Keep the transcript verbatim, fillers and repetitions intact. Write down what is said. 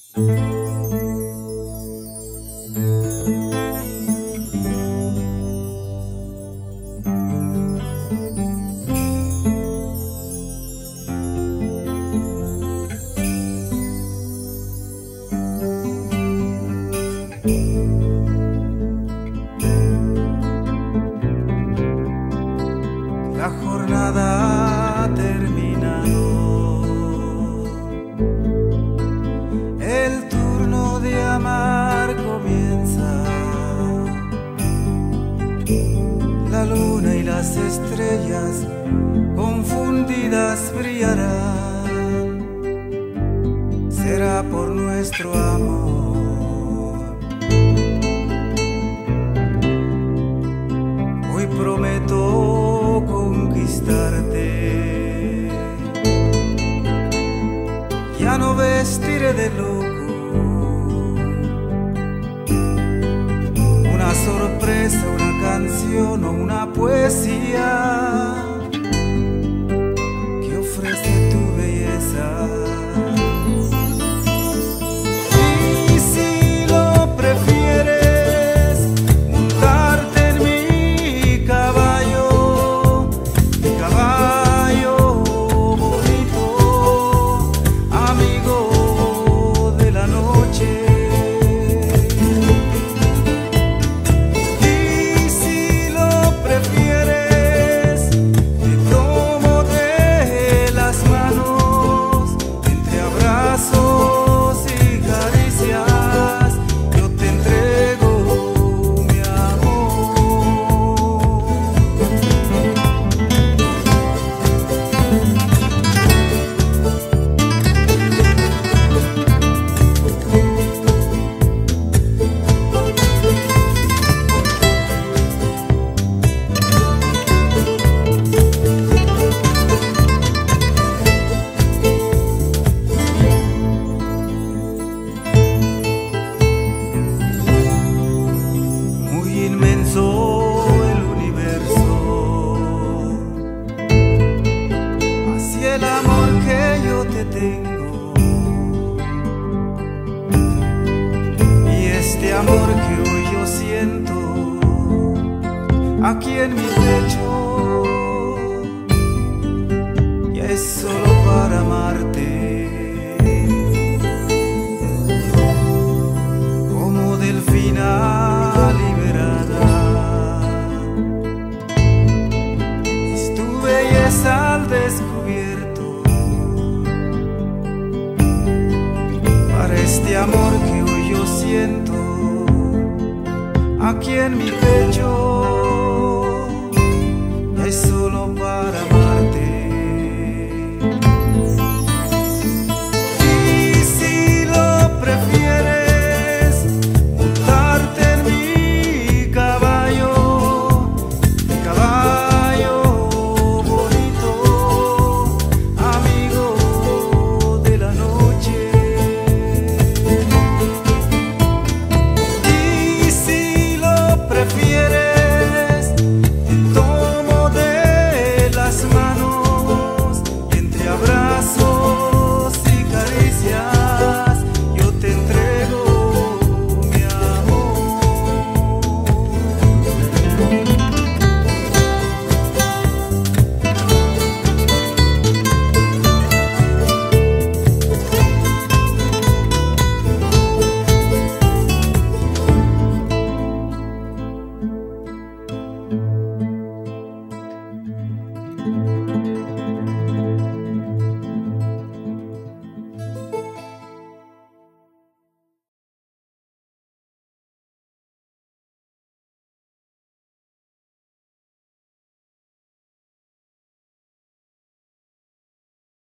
La jornada ha terminado, el turno de amar comienza. La luna y las estrellas confundidas brillarán, será por nuestro amor. Hoy prometo conquistarte, ya no vestiré de loco, una sorpresa, una canción o una poesía que ofrece tu belleza. Y si lo prefieres, montarte en mi caballo, mi caballo bonito, amigo de la noche. Y si lo prefieres, te tomo de las manos, entre abrazos y caricias, yo te entrego mi amor. Muy inmenso el universo, así el amor que yo te tengo, y este amor que hoy yo siento aquí en mi pecho, ya es solo para amarte. Como delfina liberada, es tu belleza al descubierto, para este amor que hoy yo siento aquí en mi pecho, es